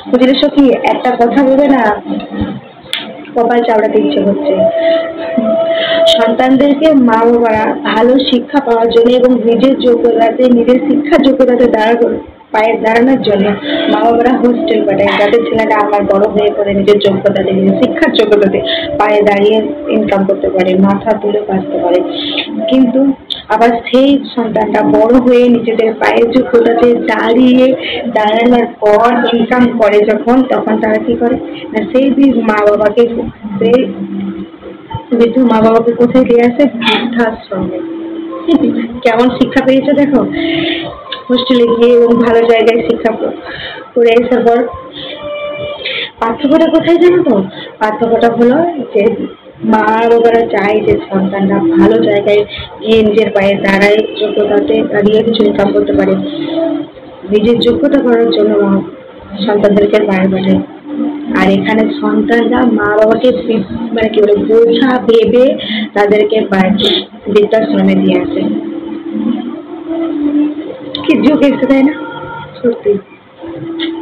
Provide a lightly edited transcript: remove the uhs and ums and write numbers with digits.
বুঝলে সখী, একটা কথা ভেবে না কপাল চাপড়াতে ইচ্ছে হচ্ছে। সন্তানদেরকে মা বাবারা ভালো শিক্ষা পাওয়ার জন্য এবং নিজের যোগ্যতাতে, নিজের শিক্ষার যোগ্যতাতে পায়ে দাঁড়ানোর জন্য মা বাবারা হোস্টেল পাঠায়, যাতে ছেলেটা আমার বড় হয়ে পড়ে নিজের যোগ্যতাতে, নিজের শিক্ষার যোগ্যতাতে পায়ে দাঁড়িয়ে ইনকাম করতে পারে, মাথা তুলে বাঁচতে পারে। কিন্তু আবার সেই সন্তানটা বড় হয়ে নিজেদের পায়ের যোগ্যতাতে দাঁড়ানোর পর ইনকাম করে যখন, তখন তারা কি করে না, সেই মা বাবাকে, সেই বৃদ্ধ মা বাবাকে কোথায় দিয়ে আসে? বৃদ্ধাশ্রমে। কেমন শিক্ষা পেয়েছে দেখো, হোস্টেলে গিয়ে এবং ভালো জায়গায় শিক্ষা করে আসার পর পার্থক্যটা কোথায় জানো তো? পার্থক্যটা হলো যে মা বাবারা চায় যে সন্তানরা ভালো জায়গায় গিয়ে নিজের পায়ে দাঁড়ায়, যোগ্যতাতে দাঁড়িয়ে কিছু ইনকাম করতে পারে। নিজের যোগ্যতা করার জন্য সন্তানদেরকে বাইরে পাঠায়। আর এখানে সন্তানরা মা বাবাকে মানে কি বলে বোঝা ভেবে তাদেরকে বৃদ্ধাশ্রমে দিয়ে আসে। কি যোগ এসে, তাই না? সত্যি